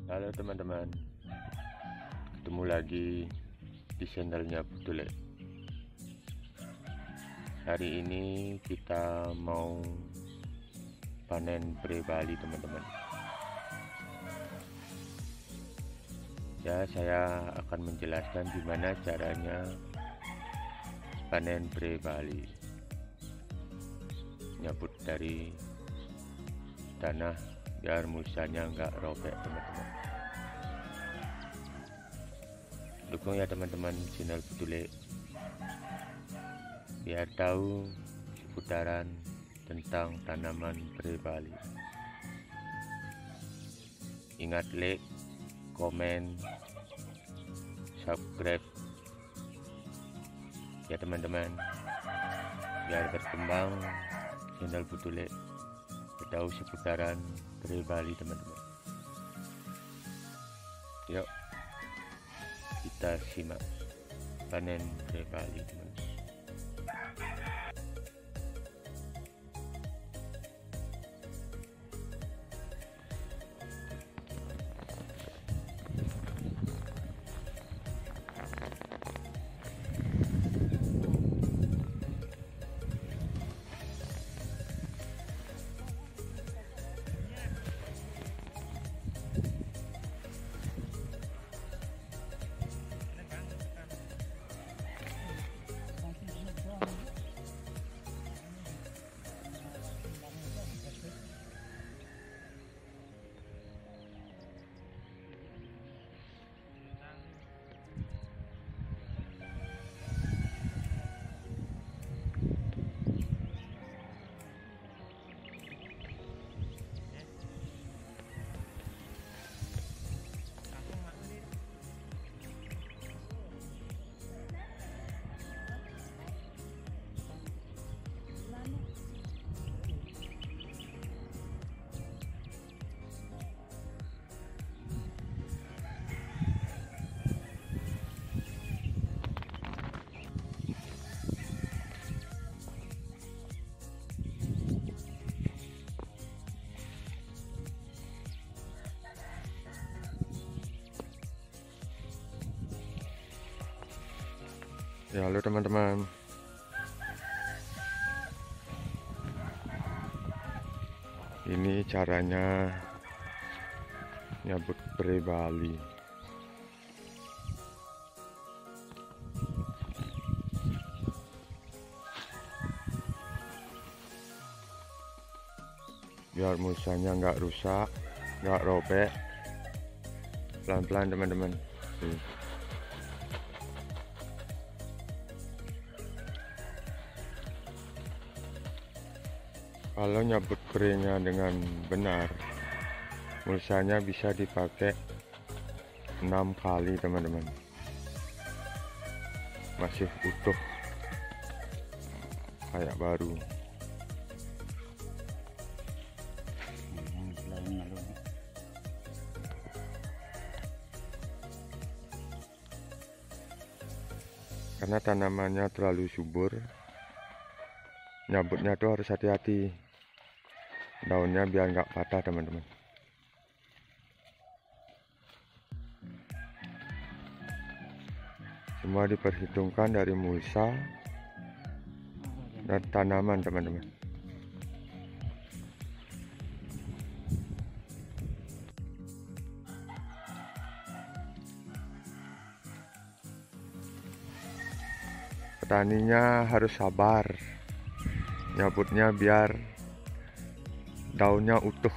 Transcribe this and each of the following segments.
Halo teman-teman, ketemu lagi di channelnya Budule. Hari ini kita mau panen pre Bali teman-teman. Ya, saya akan menjelaskan gimana caranya panen pre Bali. Nyabut dari tanah biar musanya nggak robek teman-teman. Dukung ya teman-teman channel Budule biar tahu seputaran tentang tanaman pre Bali. Ingat like, komen, subscribe ya teman-teman, biar berkembang channel Budule, tahu seputaran pre Bali teman-teman. Yuk kita simak panen pre Bali teman-teman. Ya, halo teman-teman. Ini caranya nyabut pre Bali. Biar musanya nggak rusak, nggak robek. Pelan-pelan teman-teman. Kalau nyabut pre-nya dengan benar, mulsanya bisa dipakai 6 kali teman-teman, masih utuh kayak baru. Karena tanamannya terlalu subur, nyabutnya tuh harus hati-hati, daunnya biar nggak patah teman-teman. Semua diperhitungkan dari mulsa dan tanaman teman-teman. Petaninya harus sabar, nyabutnya biar daunnya utuh.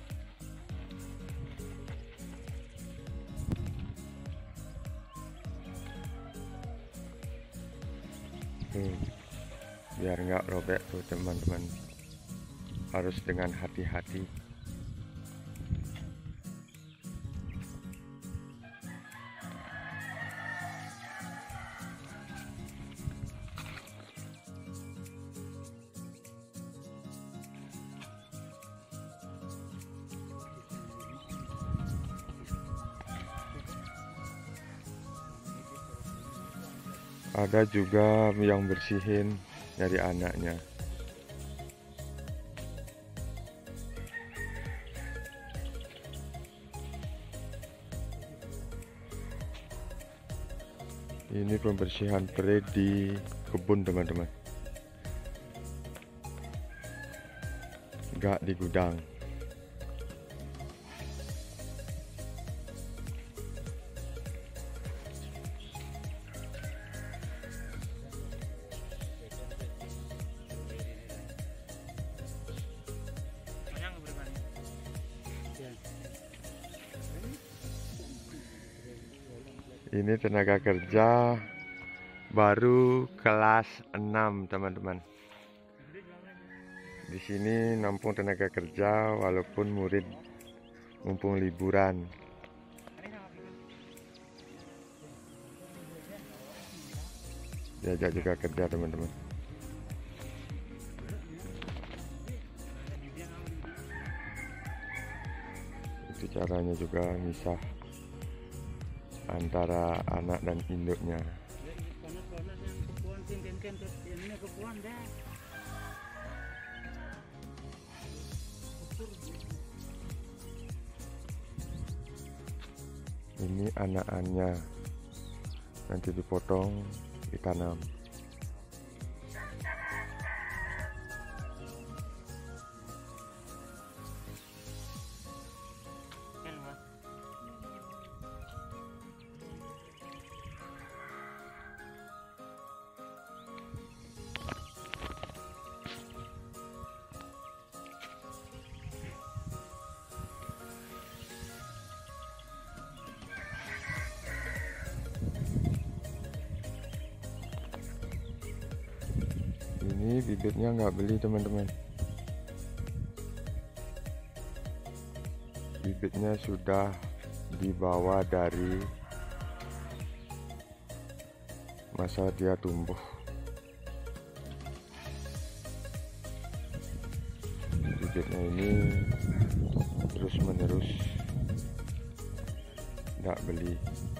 Biar nggak robek tuh teman-teman, harus dengan hati-hati. Ada juga yang bersihin dari anaknya. Ini pembersihan pre di kebun teman-teman, nggak di gudang. Ini tenaga kerja baru kelas 6 teman-teman. Di sini nampung tenaga kerja walaupun murid mumpung liburan. Diajak juga kerja teman-teman. Itu caranya juga misah antara anak dan induknya. Ini anak-anaknya nanti dipotong, ditanam. Ini bibitnya nggak beli teman-teman, bibitnya sudah dibawa dari masa dia tumbuh. Bibitnya ini terus menerus nggak beli.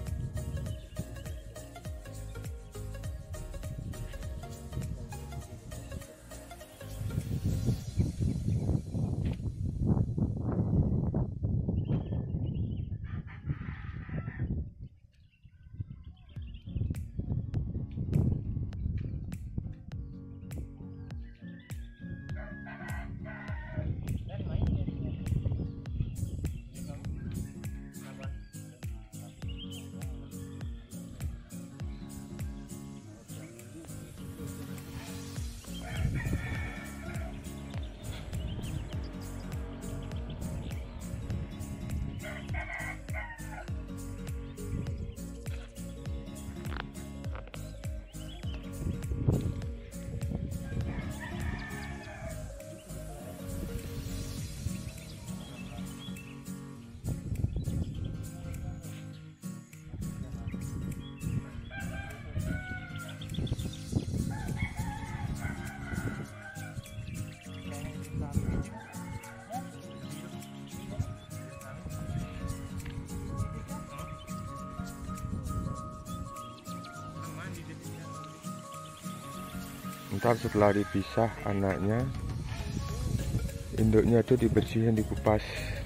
Ntar setelah dipisah anaknya, induknya tuh dibersihin, dikupas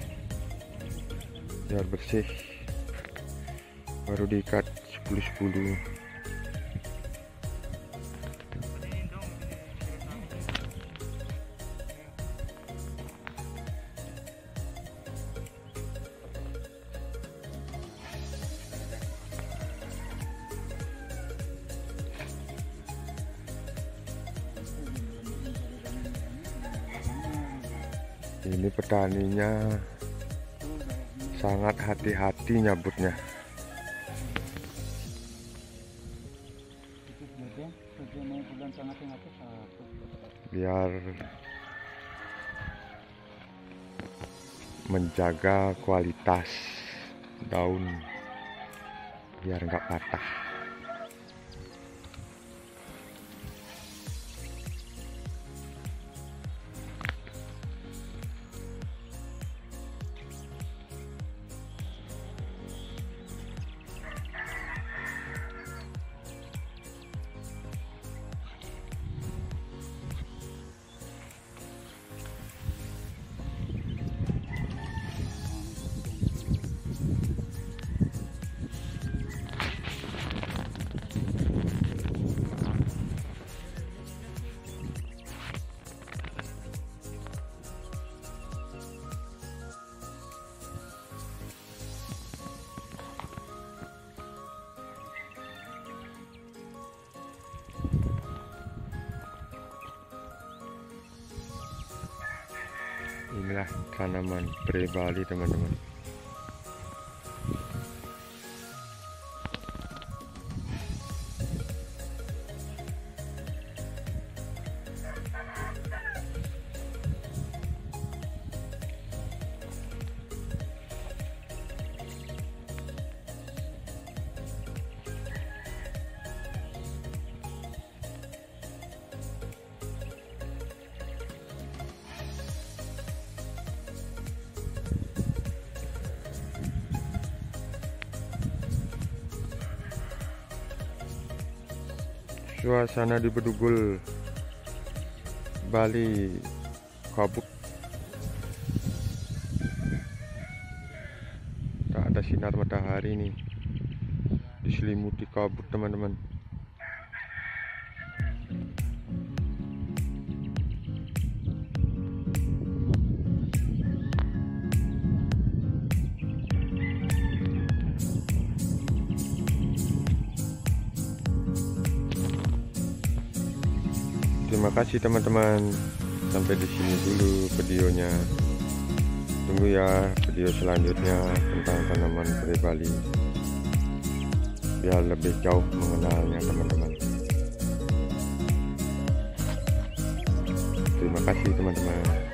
biar bersih, baru diikat 10-10. Ini petaninya sangat hati-hati nyabutnya. Biar menjaga kualitas daun, biar nggak patah. Inilah tanaman peri Bali, teman-teman. Suasana di Bedugul, Bali, kabut. Tak ada sinar matahari nih, diselimuti kabut, teman-teman. Terima kasih teman-teman. Sampai di sini dulu videonya. Tunggu ya video selanjutnya tentang tanaman peri Bali, biar lebih jauh mengenalnya, teman-teman. Terima kasih teman-teman.